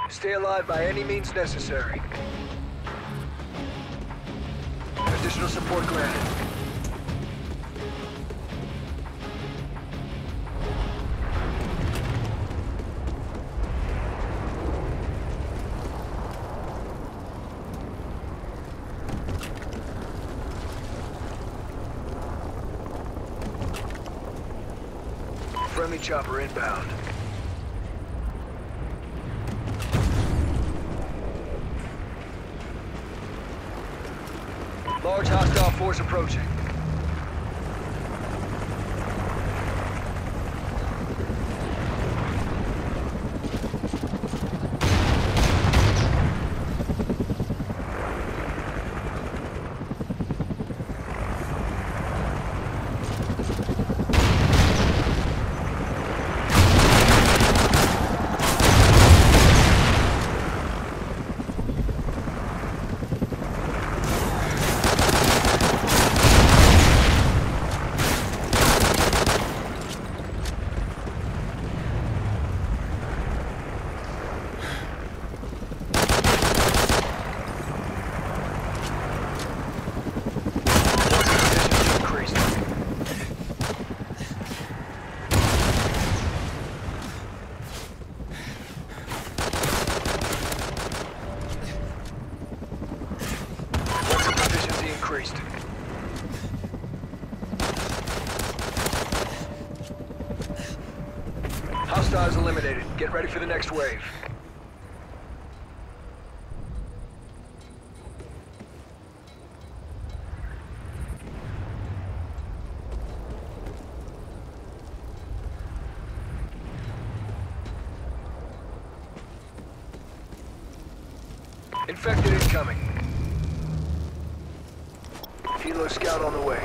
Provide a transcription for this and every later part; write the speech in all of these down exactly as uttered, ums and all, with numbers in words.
Stay alive by any means necessary. Additional support granted. Friendly chopper inbound. Large hostile force approaching. Increased. Hostiles eliminated. Get ready for the next wave. Infected incoming. Helo scout on the way.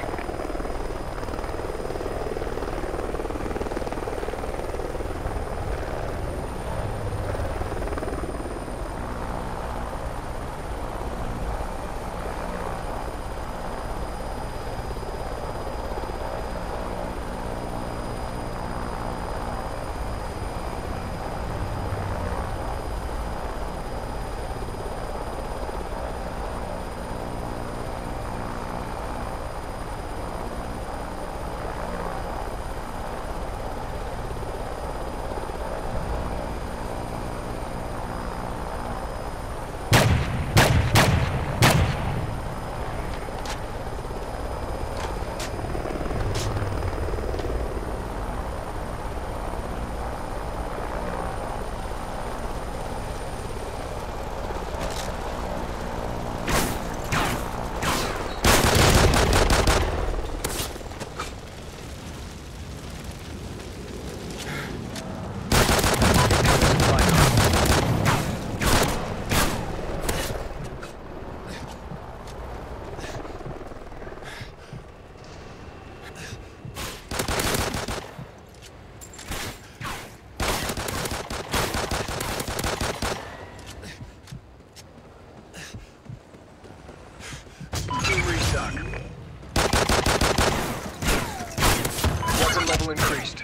Weapon level increased.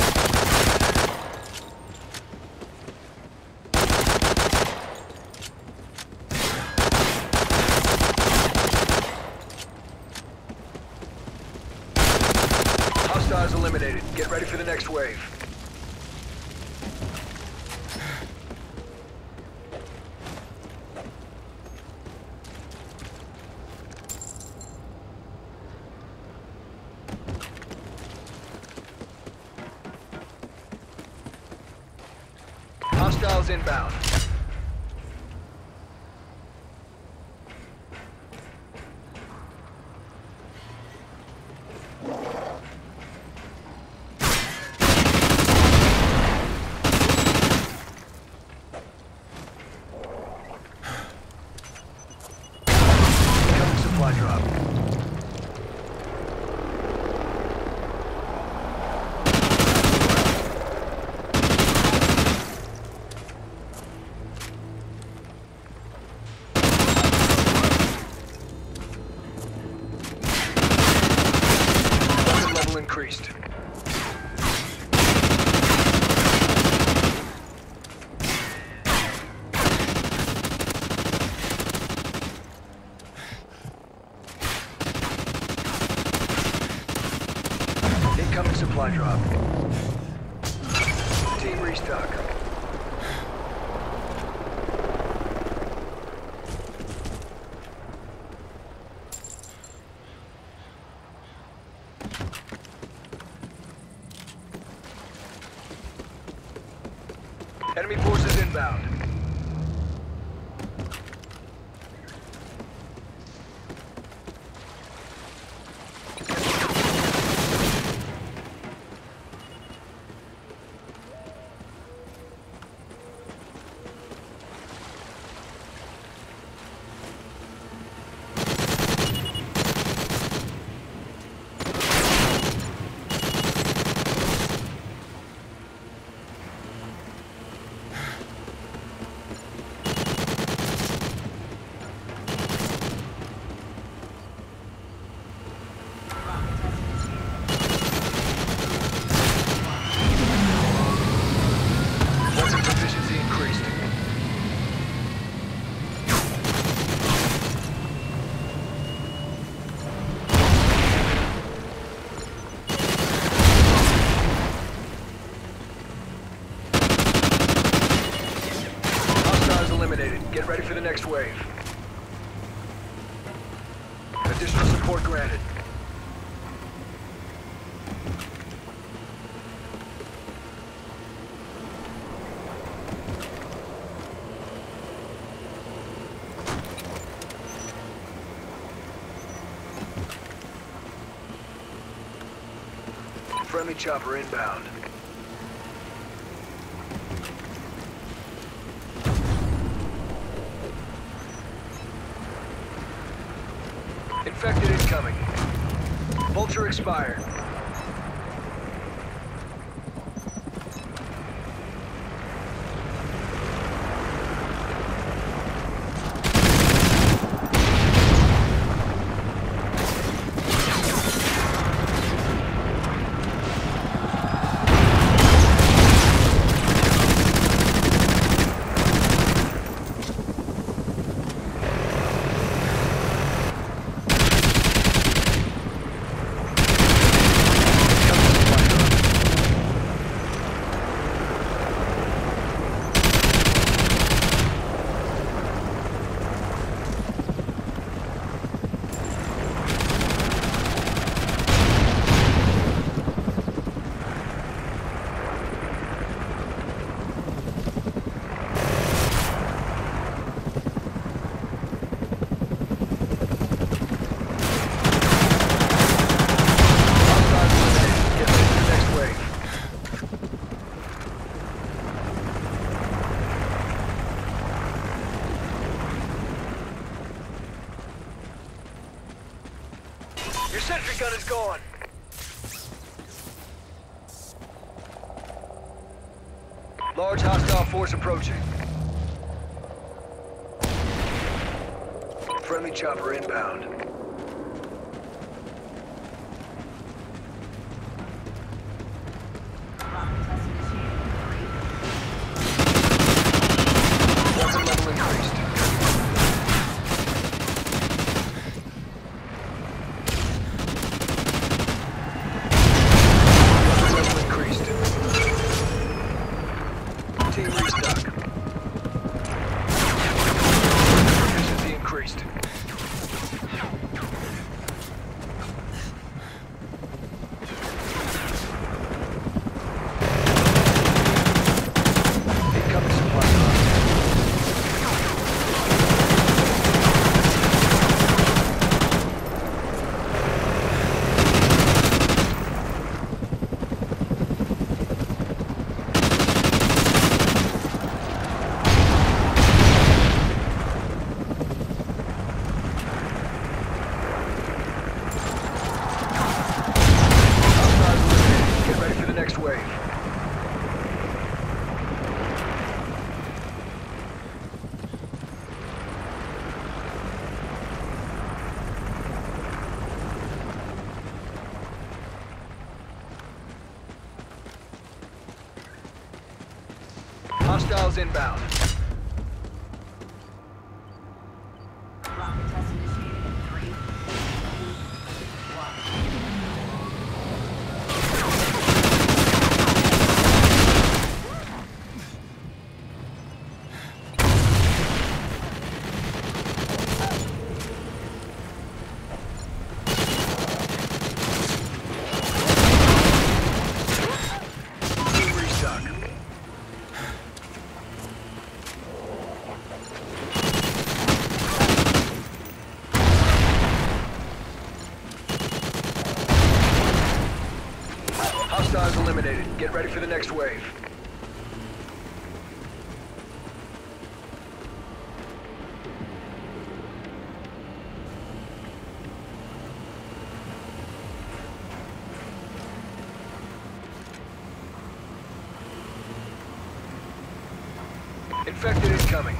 Hostiles eliminated. Get ready for the next wave. Hostiles inbound. Coming supply drop. Team restock. Enemy forces inbound. Weapon proficiency increased. Hostiles eliminated. Get ready for the next wave. Additional support granted. Friendly chopper inbound. Infected incoming. Vulture expired. Your sentry gun is gone. Large hostile force approaching. Friendly chopper inbound. Weapon level increased. Team restock. Efficiency increased. Incoming supply drop. Next wave. Hostiles inbound. Rocket test initiated in three, two, one. eliminated. Get ready for the next wave. Infected incoming.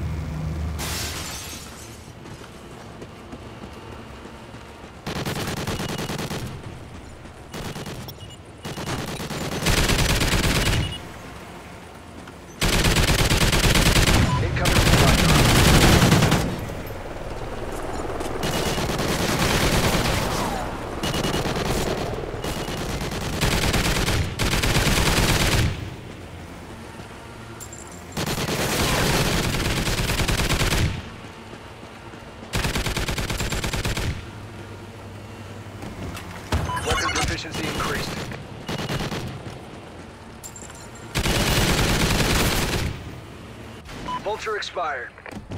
Efficiency increased. Vulture expired.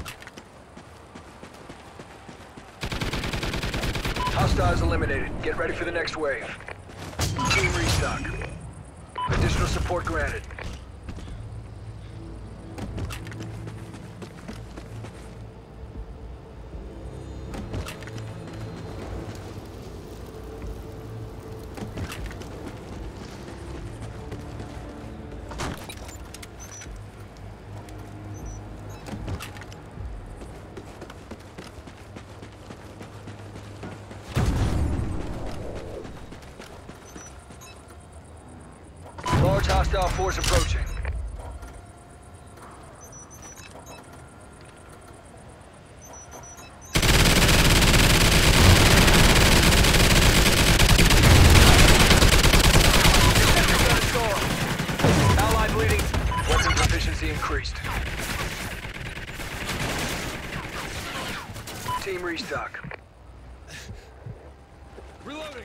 Hostiles eliminated. Get ready for the next wave. Team restock. Additional support granted. Large hostile force approaching. Allied bleeding. Weapon proficiency increased. Team restock. Reloading.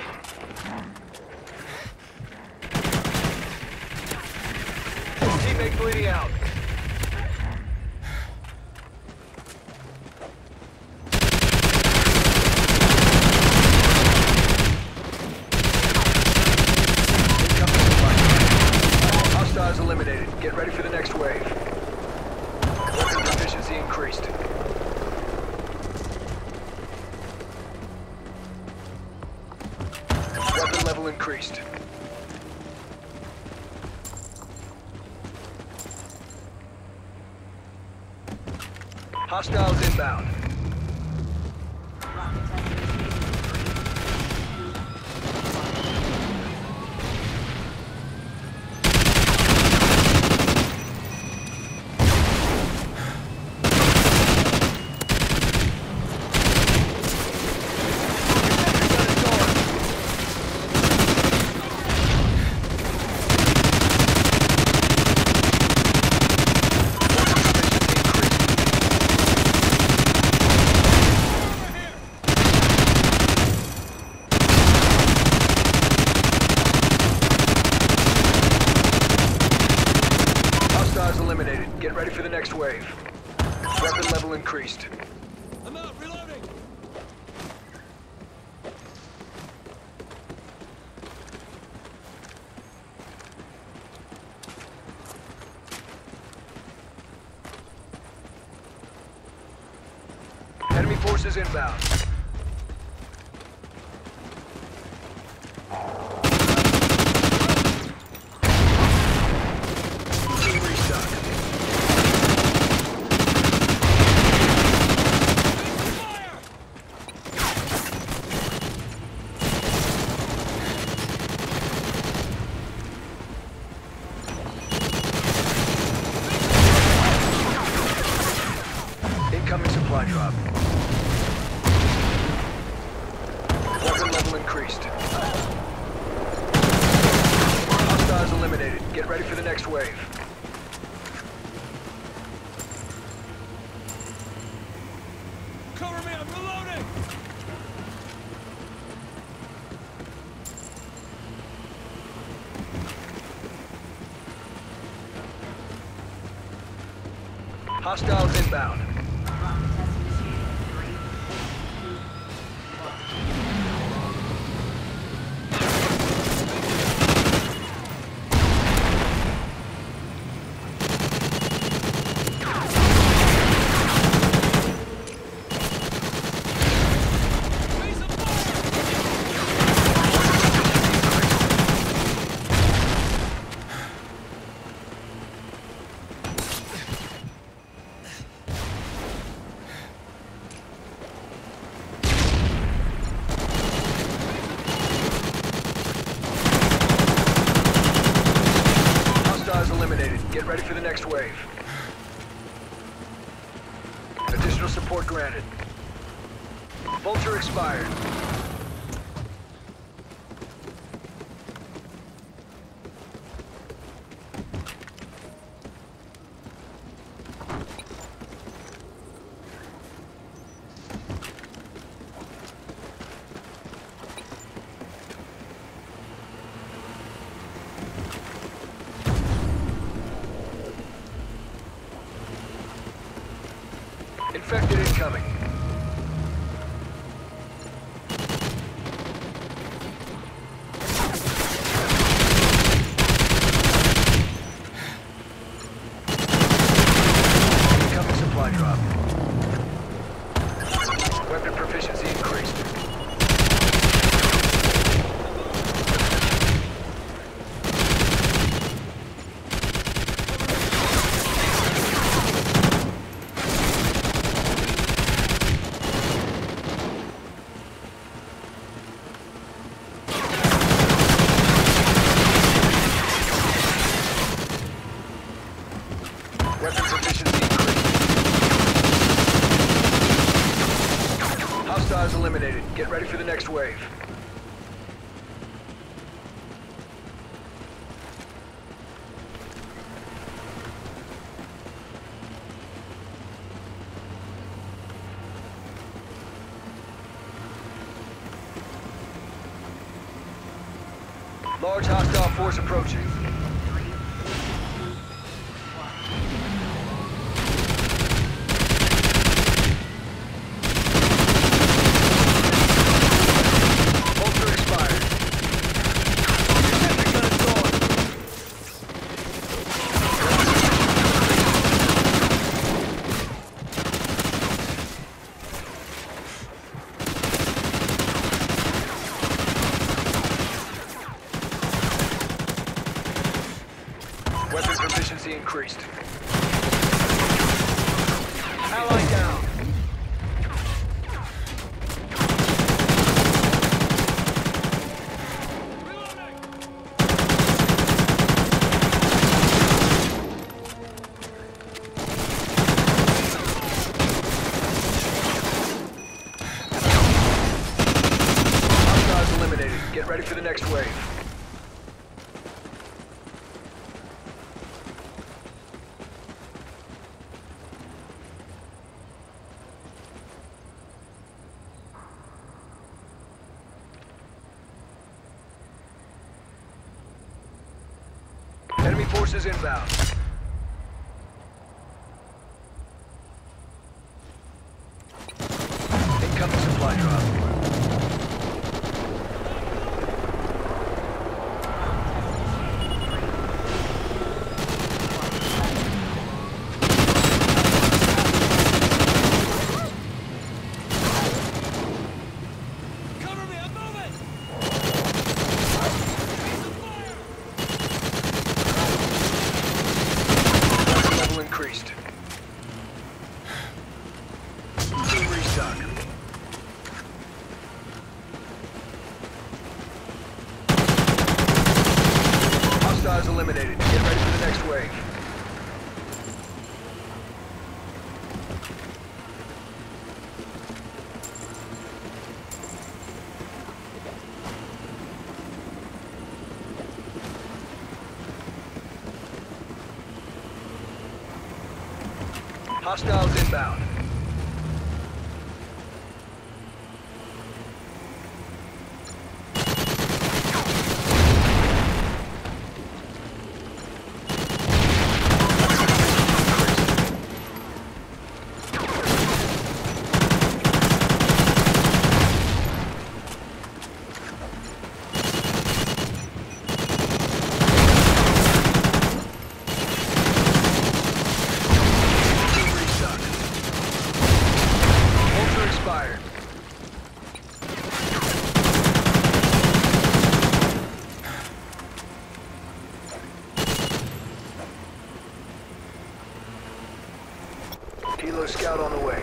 Teammate bleeding out. Hostiles eliminated. Get ready for the next wave. Weapon proficiency increased. Weapon level increased. Hostiles inbound. Eliminated. Get ready for the next wave. Weapon level increased. I'm out. Reloading. Enemy forces inbound. Team restock. Incoming supply drop. Weapon level increased. Hostiles eliminated. Get ready for the next wave. Cover me. I'm reloading. Hostiles inbound. for the next wave. Additional support granted. Vulture expired. Infected incoming. Incoming supply drop. Weapon proficiency increased. Weapon proficiency increased. Hostiles eliminated. Get ready for the next wave. Large hostile force approaching. Vulture expired. Sentry gun installed. Weapon proficiency increased. Ally down. Hostiles eliminated. Get ready for the next wave. Enemy forces inbound. Incoming supply drop. Cover me, I'm moving! Level increased. Team restock. Hostiles eliminated. Get ready for the next wave. Hostiles inbound. Team restock. Vulture expired. Kilo scout on the way.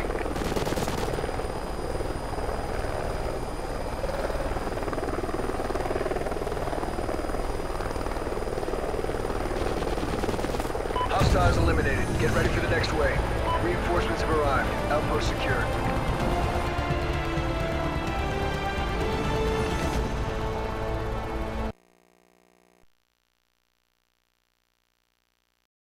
Hostiles eliminated. Get ready for the next wave. Reinforcements have arrived. Outpost secured.